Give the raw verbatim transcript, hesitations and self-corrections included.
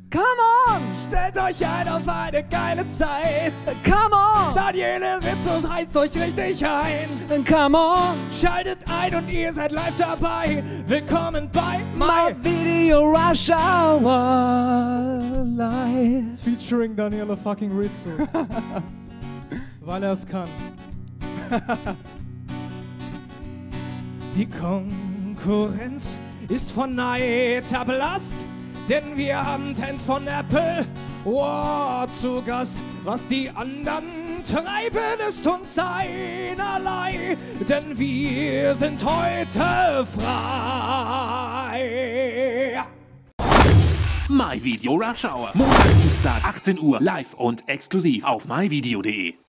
Come on! Stellt euch ein auf eine geile Zeit. Come on! Daniele Rizos heizt euch richtig ein. Come on! Schaltet ein und ihr seid live dabei. Willkommen bei My My Video Rush Hour Live. Featuring Daniele fucking Rizzo. Weil er es kann. Die Konkurrenz ist von Neid erblasst, denn wir haben Tens von Apple wow, zu Gast. Was die anderen treiben, ist uns einerlei, denn wir sind heute frei. My Video Rush Hour. Montag, Dienstag, achtzehn Uhr, live und exklusiv auf myvideo punkt de.